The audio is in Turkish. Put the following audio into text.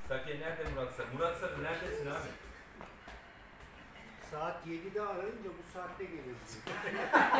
Safiye nerede Murat Sarı? Murat Sarı neredesin abi? Saat 7'de arayınca bu saatte gelir.